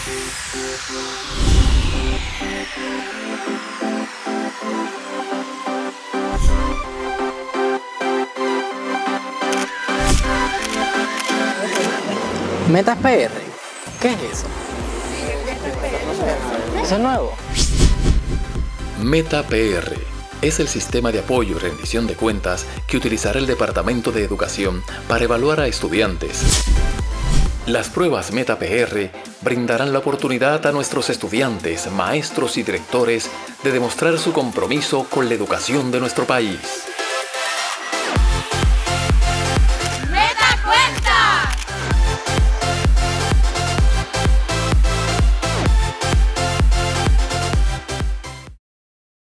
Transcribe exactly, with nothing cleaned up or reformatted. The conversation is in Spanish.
Metas P R, ¿qué es eso? ¿Eso es nuevo? Meta P R es el sistema de apoyo y rendición de cuentas que utilizará el Departamento de Educación para evaluar a estudiantes. Las pruebas Meta P R brindarán la oportunidad a nuestros estudiantes, maestros y directores de demostrar su compromiso con la educación de nuestro país.